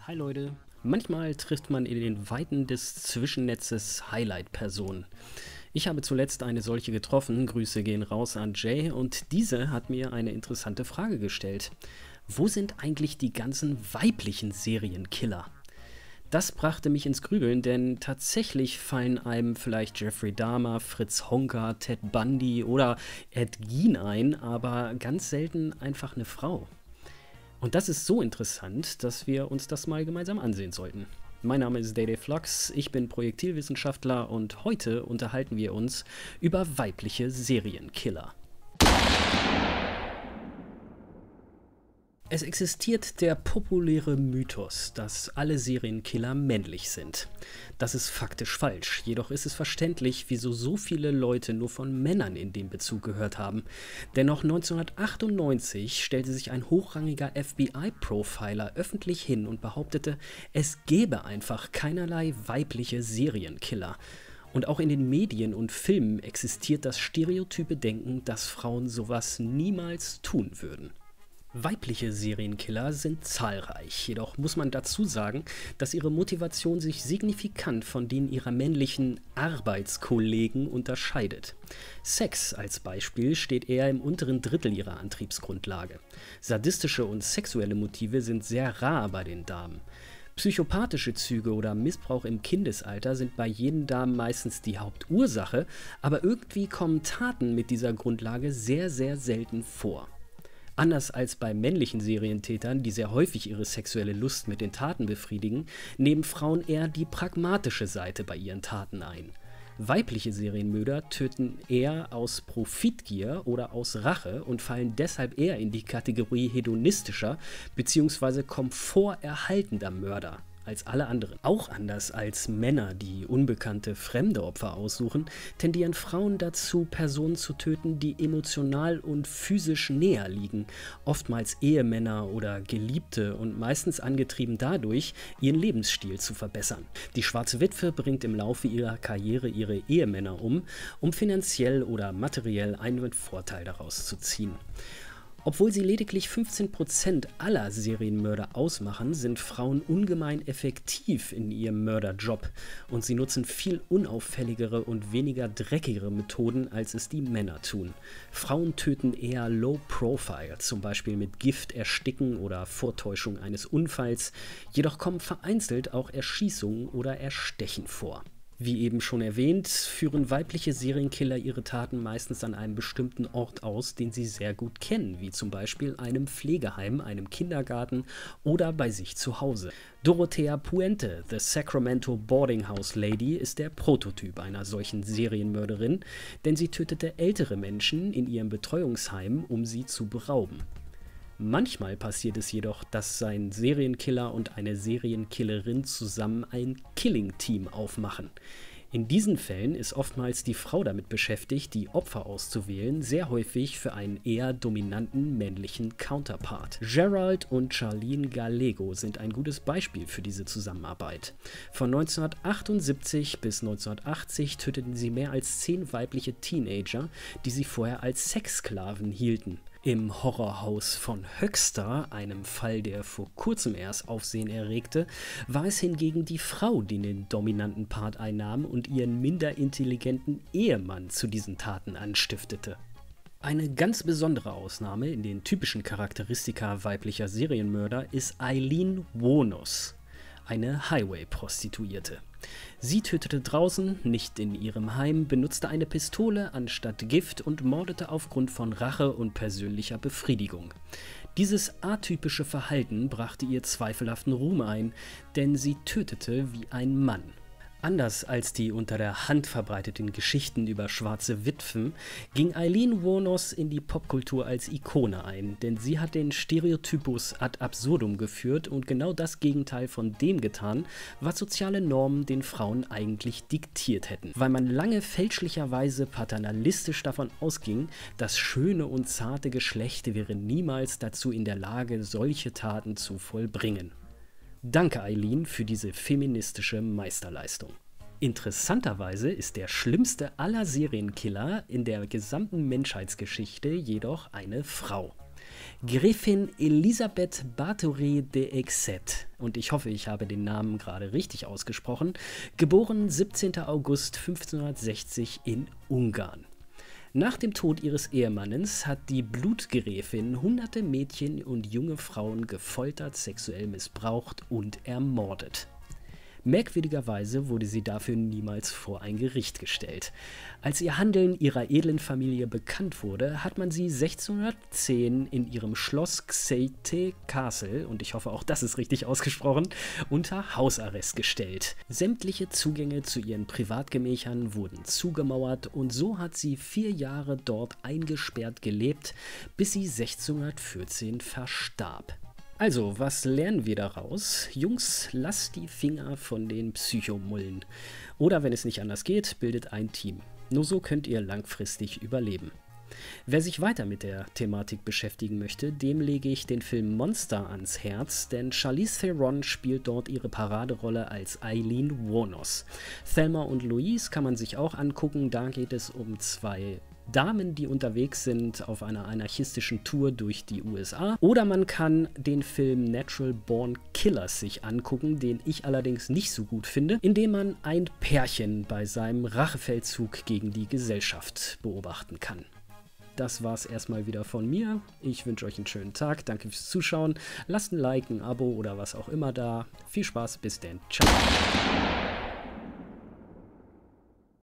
Hi Leute. Manchmal trifft man in den Weiten des Zwischennetzes Highlight-Personen. Ich habe zuletzt eine solche getroffen, Grüße gehen raus an Jay, und diese hat mir eine interessante Frage gestellt. Wo sind eigentlich die ganzen weiblichen Serienkiller? Das brachte mich ins Grübeln, denn tatsächlich fallen einem vielleicht Jeffrey Dahmer, Fritz Honka, Ted Bundy oder Ed Gein ein, aber ganz selten einfach eine Frau. Und das ist so interessant, dass wir uns das mal gemeinsam ansehen sollten. Mein Name ist Day Flux, ich bin Projektilwissenschaftler und heute unterhalten wir uns über weibliche Serienkiller. Es existiert der populäre Mythos, dass alle Serienkiller männlich sind. Das ist faktisch falsch, jedoch ist es verständlich, wieso so viele Leute nur von Männern in dem Bezug gehört haben. Denn noch 1998 stellte sich ein hochrangiger FBI-Profiler öffentlich hin und behauptete, es gäbe einfach keinerlei weibliche Serienkiller. Und auch in den Medien und Filmen existiert das stereotype Denken, dass Frauen sowas niemals tun würden. Weibliche Serienkiller sind zahlreich, jedoch muss man dazu sagen, dass ihre Motivation sich signifikant von denen ihrer männlichen Arbeitskollegen unterscheidet. Sex als Beispiel steht eher im unteren Drittel ihrer Antriebsgrundlage. Sadistische und sexuelle Motive sind sehr rar bei den Damen. Psychopathische Züge oder Missbrauch im Kindesalter sind bei jeden Damen meistens die Hauptursache, aber irgendwie kommen Taten mit dieser Grundlage sehr, sehr selten vor. Anders als bei männlichen Serientätern, die sehr häufig ihre sexuelle Lust mit den Taten befriedigen, nehmen Frauen eher die pragmatische Seite bei ihren Taten ein. Weibliche Serienmörder töten eher aus Profitgier oder aus Rache und fallen deshalb eher in die Kategorie hedonistischer bzw. komforterhaltender Mörder als alle anderen. Auch anders als Männer, die unbekannte fremde Opfer aussuchen, tendieren Frauen dazu, Personen zu töten, die emotional und physisch näher liegen, oftmals Ehemänner oder Geliebte und meistens angetrieben dadurch, ihren Lebensstil zu verbessern. Die schwarze Witwe bringt im Laufe ihrer Karriere ihre Ehemänner um finanziell oder materiell einen Vorteil daraus zu ziehen. Obwohl sie lediglich 15% aller Serienmörder ausmachen, sind Frauen ungemein effektiv in ihrem Mörderjob und sie nutzen viel unauffälligere und weniger dreckigere Methoden, als es die Männer tun. Frauen töten eher low profile, zum Beispiel mit Gift ersticken oder Vortäuschung eines Unfalls, jedoch kommen vereinzelt auch Erschießungen oder Erstechen vor. Wie eben schon erwähnt, führen weibliche Serienkiller ihre Taten meistens an einem bestimmten Ort aus, den sie sehr gut kennen, wie zum Beispiel einem Pflegeheim, einem Kindergarten oder bei sich zu Hause. Dorothea Puente, The Sacramento Boarding House Lady, ist der Prototyp einer solchen Serienmörderin, denn sie tötete ältere Menschen in ihrem Betreuungsheim, um sie zu berauben. Manchmal passiert es jedoch, dass ein Serienkiller und eine Serienkillerin zusammen ein Killing-Team aufmachen. In diesen Fällen ist oftmals die Frau damit beschäftigt, die Opfer auszuwählen, sehr häufig für einen eher dominanten männlichen Counterpart. Gerald und Charlene Gallego sind ein gutes Beispiel für diese Zusammenarbeit. Von 1978 bis 1980 töteten sie mehr als 10 weibliche Teenager, die sie vorher als Sexsklaven hielten. Im Horrorhaus von Höxter, einem Fall, der vor kurzem erst Aufsehen erregte, war es hingegen die Frau, die den dominanten Part einnahm und ihren minder intelligenten Ehemann zu diesen Taten anstiftete. Eine ganz besondere Ausnahme in den typischen Charakteristika weiblicher Serienmörder ist Aileen Wuornos, eine Highway-Prostituierte. Sie tötete draußen, nicht in ihrem Heim, benutzte eine Pistole anstatt Gift und mordete aufgrund von Rache und persönlicher Befriedigung. Dieses atypische Verhalten brachte ihr zweifelhaften Ruhm ein, denn sie tötete wie ein Mann. Anders als die unter der Hand verbreiteten Geschichten über schwarze Witwen, ging Aileen Wuornos in die Popkultur als Ikone ein, denn sie hat den Stereotypus ad absurdum geführt und genau das Gegenteil von dem getan, was soziale Normen den Frauen eigentlich diktiert hätten. Weil man lange fälschlicherweise paternalistisch davon ausging, das schöne und zarte Geschlecht wäre niemals dazu in der Lage, solche Taten zu vollbringen. Danke, Aileen, für diese feministische Meisterleistung. Interessanterweise ist der schlimmste aller Serienkiller in der gesamten Menschheitsgeschichte jedoch eine Frau. Gräfin Elisabeth Bathory de Exet, und ich hoffe, ich habe den Namen gerade richtig ausgesprochen, geboren 17. August 1560 in Ungarn. Nach dem Tod ihres Ehemannes hat die Blutgräfin hunderte Mädchen und junge Frauen gefoltert, sexuell missbraucht und ermordet. Merkwürdigerweise wurde sie dafür niemals vor ein Gericht gestellt. Als ihr Handeln ihrer edlen Familie bekannt wurde, hat man sie 1610 in ihrem Schloss Xeite Castle, und ich hoffe auch das ist richtig ausgesprochen, unter Hausarrest gestellt. Sämtliche Zugänge zu ihren Privatgemächern wurden zugemauert und so hat sie 4 Jahre dort eingesperrt gelebt, bis sie 1614 verstarb. Also, was lernen wir daraus? Jungs, lasst die Finger von den Psychomullen. Oder wenn es nicht anders geht, bildet ein Team. Nur so könnt ihr langfristig überleben. Wer sich weiter mit der Thematik beschäftigen möchte, dem lege ich den Film Monster ans Herz, denn Charlize Theron spielt dort ihre Paraderolle als Eileen Wuornos. Thelma und Louise kann man sich auch angucken, da geht es um 2 Damen, die unterwegs sind auf einer anarchistischen Tour durch die USA. Oder man kann den Film Natural Born Killers sich angucken, den ich allerdings nicht so gut finde, indem man ein Pärchen bei seinem Rachefeldzug gegen die Gesellschaft beobachten kann. Das war's erstmal wieder von mir. Ich wünsche euch einen schönen Tag. Danke fürs Zuschauen. Lasst ein Like, ein Abo oder was auch immer da. Viel Spaß, bis denn. Ciao.